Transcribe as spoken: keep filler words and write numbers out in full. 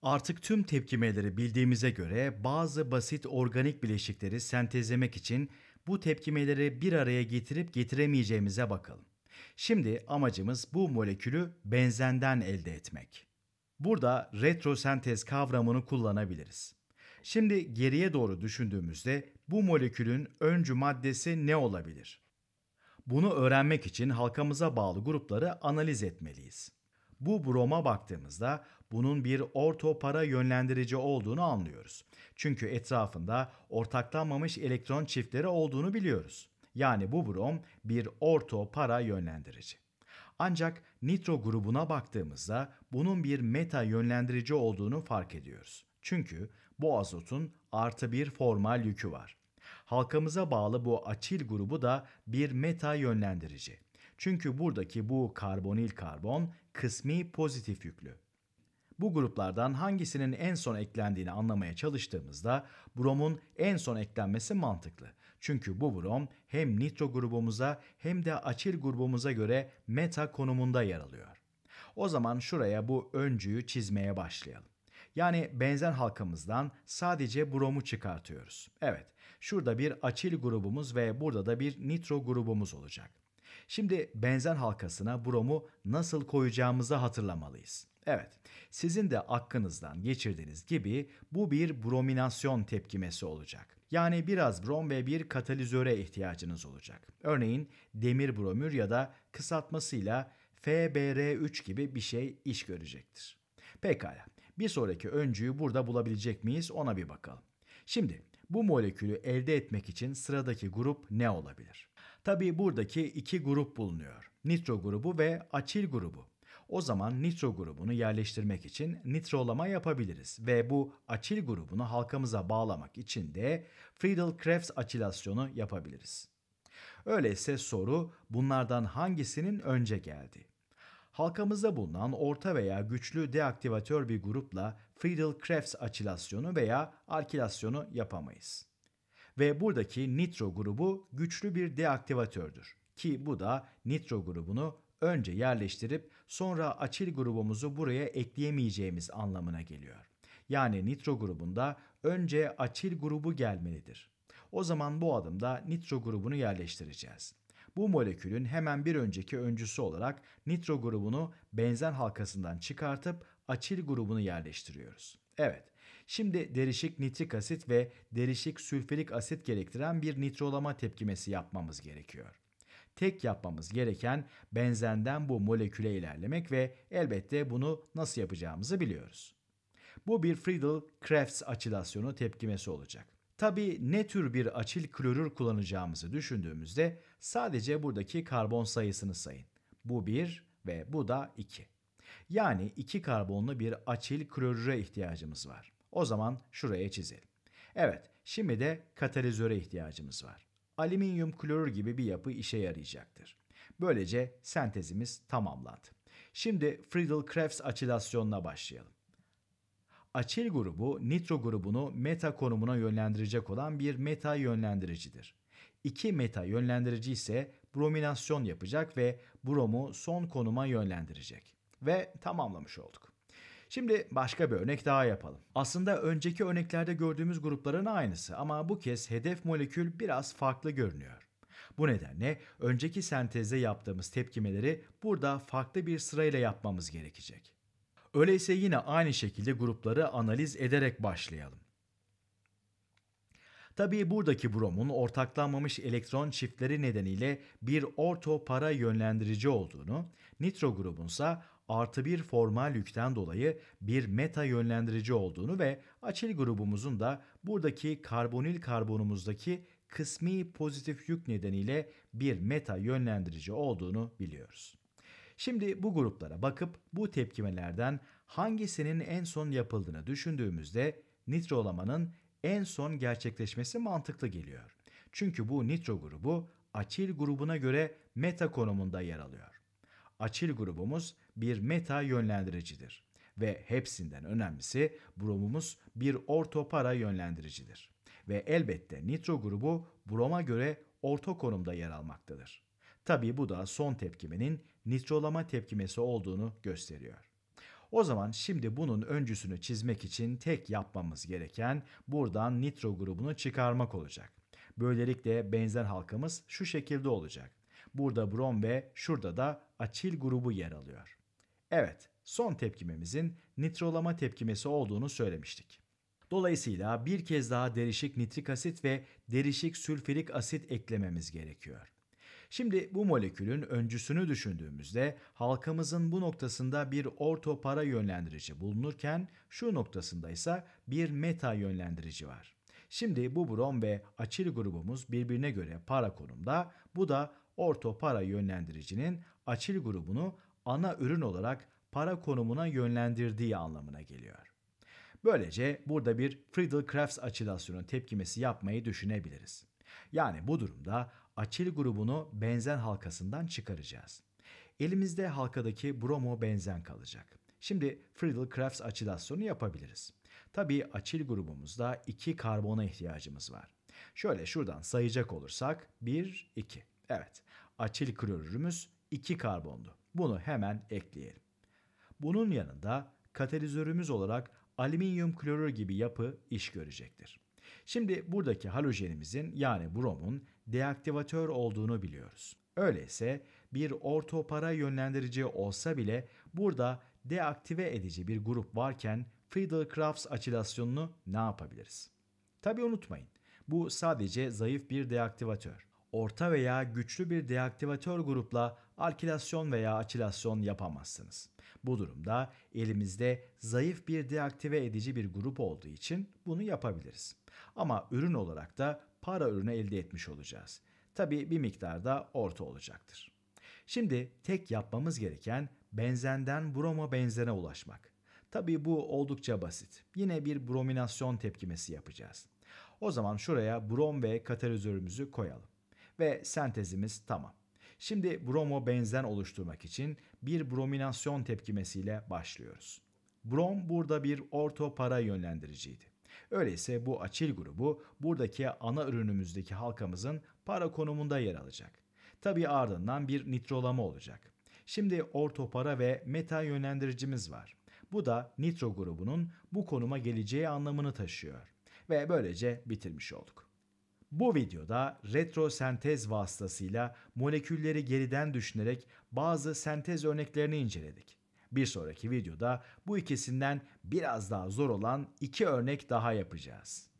Artık tüm tepkimeleri bildiğimize göre bazı basit organik bileşikleri sentezlemek için bu tepkimeleri bir araya getirip getiremeyeceğimize bakalım. Şimdi amacımız bu molekülü benzenden elde etmek. Burada retrosentez kavramını kullanabiliriz. Şimdi geriye doğru düşündüğümüzde bu molekülün öncü maddesi ne olabilir? Bunu öğrenmek için halkamıza bağlı grupları analiz etmeliyiz. Bu broma baktığımızda bunun bir ortopara yönlendirici olduğunu anlıyoruz. Çünkü etrafında ortaklanmamış elektron çiftleri olduğunu biliyoruz. Yani bu brom bir ortopara yönlendirici. Ancak nitro grubuna baktığımızda bunun bir meta yönlendirici olduğunu fark ediyoruz. Çünkü bu azotun artı bir formal yükü var. Halkamıza bağlı bu açil grubu da bir meta yönlendirici. Çünkü buradaki bu karbonil karbon kısmi pozitif yüklü. Bu gruplardan hangisinin en son eklendiğini anlamaya çalıştığımızda bromun en son eklenmesi mantıklı. Çünkü bu brom hem nitro grubumuza hem de açil grubumuza göre meta konumunda yer alıyor. O zaman şuraya bu öncüyü çizmeye başlayalım. Yani benzen halkamızdan sadece bromu çıkartıyoruz. Evet, şurada bir açil grubumuz ve burada da bir nitro grubumuz olacak. Şimdi benzen halkasına bromu nasıl koyacağımızı hatırlamalıyız. Evet, sizin de aklınızdan geçirdiğiniz gibi bu bir brominasyon tepkimesi olacak. Yani biraz brom ve bir katalizöre ihtiyacınız olacak. Örneğin demir bromür ya da kısaltmasıyla F B R üç gibi bir şey iş görecektir. Pekala, bir sonraki öncüyü burada bulabilecek miyiz ona bir bakalım. Şimdi bu molekülü elde etmek için sıradaki grup ne olabilir? Tabii buradaki iki grup bulunuyor. Nitro grubu ve açil grubu. O zaman nitro grubunu yerleştirmek için nitrolama yapabiliriz ve bu açil grubunu halkamıza bağlamak için de Friedel-Crafts açilasyonu yapabiliriz. Öyleyse soru bunlardan hangisinin önce geldi? Halkamızda bulunan orta veya güçlü deaktivatör bir grupla Friedel-Crafts açilasyonu veya alkilasyonu yapamayız. Ve buradaki nitro grubu güçlü bir deaktivatördür. Ki bu da nitro grubunu önce yerleştirip sonra açil grubumuzu buraya ekleyemeyeceğimiz anlamına geliyor. Yani nitro grubunda önce açil grubu gelmelidir. O zaman bu adımda nitro grubunu yerleştireceğiz. Bu molekülün hemen bir önceki öncüsü olarak nitro grubunu benzen halkasından çıkartıp açil grubunu yerleştiriyoruz. Evet, şimdi derişik nitrik asit ve derişik sülfürik asit gerektiren bir nitrolama tepkimesi yapmamız gerekiyor. Tek yapmamız gereken benzenden bu moleküle ilerlemek ve elbette bunu nasıl yapacağımızı biliyoruz. Bu bir Friedel-Crafts açilasyonu tepkimesi olacak. Tabii ne tür bir açil klorür kullanacağımızı düşündüğümüzde sadece buradaki karbon sayısını sayın. Bu bir ve bu da iki. Yani iki karbonlu bir açil klorüre ihtiyacımız var. O zaman şuraya çizelim. Evet, şimdi de katalizöre ihtiyacımız var. Alüminyum klorür gibi bir yapı işe yarayacaktır. Böylece sentezimiz tamamlandı. Şimdi Friedel-Crafts açilasyonuna başlayalım. Açil grubu nitro grubunu meta konumuna yönlendirecek olan bir meta yönlendiricidir. İki meta yönlendirici ise brominasyon yapacak ve bromu son konuma yönlendirecek. Ve tamamlamış olduk. Şimdi başka bir örnek daha yapalım. Aslında önceki örneklerde gördüğümüz grupların aynısı ama bu kez hedef molekül biraz farklı görünüyor. Bu nedenle önceki sentezde yaptığımız tepkimeleri burada farklı bir sırayla yapmamız gerekecek. Öyleyse yine aynı şekilde grupları analiz ederek başlayalım. Tabii buradaki bromun ortaklanmamış elektron çiftleri nedeniyle bir ortopara yönlendirici olduğunu, nitro grubunsa artı bir formal yükten dolayı bir meta yönlendirici olduğunu ve açil grubumuzun da buradaki karbonil karbonumuzdaki kısmi pozitif yük nedeniyle bir meta yönlendirici olduğunu biliyoruz. Şimdi bu gruplara bakıp bu tepkimelerden hangisinin en son yapıldığını düşündüğümüzde nitrolamanın en son gerçekleşmesi mantıklı geliyor. Çünkü bu nitro grubu açil grubuna göre meta konumunda yer alıyor. Açil grubumuz bir meta yönlendiricidir ve hepsinden önemlisi bromumuz bir ortopara yönlendiricidir. Ve elbette nitro grubu broma göre orta konumda yer almaktadır. Tabii bu da son tepkimenin nitrolama tepkimesi olduğunu gösteriyor. O zaman şimdi bunun öncüsünü çizmek için tek yapmamız gereken buradan nitro grubunu çıkarmak olacak. Böylelikle benzer halkamız şu şekilde olacak. Burada brom ve şurada da açil grubu yer alıyor. Evet, son tepkimemizin nitrolama tepkimesi olduğunu söylemiştik. Dolayısıyla bir kez daha derişik nitrik asit ve derişik sülfürik asit eklememiz gerekiyor. Şimdi bu molekülün öncüsünü düşündüğümüzde halkamızın bu noktasında bir orto para yönlendirici bulunurken şu noktasında ise bir meta yönlendirici var. Şimdi bu brom ve açil grubumuz birbirine göre para konumda. Bu da orto para yönlendiricinin açil grubunu ana ürün olarak para konumuna yönlendirdiği anlamına geliyor. Böylece burada bir Friedel-Crafts açilasyonu tepkimesi yapmayı düşünebiliriz. Yani bu durumda açil grubunu benzen halkasından çıkaracağız. Elimizde halkadaki bromo benzen kalacak. Şimdi Friedel-Crafts açilasyonu yapabiliriz. Tabii açil grubumuzda iki karbona ihtiyacımız var. Şöyle şuradan sayacak olursak bir, iki. Evet, açil klorürümüz iki karbondu. Bunu hemen ekleyelim. Bunun yanında katalizörümüz olarak alüminyum klorür gibi yapı iş görecektir. Şimdi buradaki halojenimizin yani bromun deaktivatör olduğunu biliyoruz. Öyleyse bir ortopara yönlendirici olsa bile burada deaktive edici bir grup varken Friedel-Crafts açilasyonunu ne yapabiliriz? Tabii unutmayın, bu sadece zayıf bir deaktivatör. Orta veya güçlü bir deaktivatör grupla alkilasyon veya açilasyon yapamazsınız. Bu durumda elimizde zayıf bir deaktive edici bir grup olduğu için bunu yapabiliriz. Ama ürün olarak da para ürünü elde etmiş olacağız. Tabii bir miktarda orta olacaktır. Şimdi tek yapmamız gereken benzenden bromo benzene ulaşmak. Tabii bu oldukça basit. Yine bir brominasyon tepkimesi yapacağız. O zaman şuraya brom ve katalizörümüzü koyalım. Ve sentezimiz tamam. Şimdi bromo benzen oluşturmak için bir brominasyon tepkimesiyle başlıyoruz. Brom burada bir orto para yönlendiriciydi. Öyleyse bu açil grubu buradaki ana ürünümüzdeki halkamızın para konumunda yer alacak. Tabii ardından bir nitrolama olacak. Şimdi orto para ve meta yönlendiricimiz var. Bu da nitro grubunun bu konuma geleceği anlamını taşıyor. Ve böylece bitirmiş olduk. Bu videoda retrosentez vasıtasıyla molekülleri geriden düşünerek bazı sentez örneklerini inceledik. Bir sonraki videoda bu ikisinden biraz daha zor olan iki örnek daha yapacağız.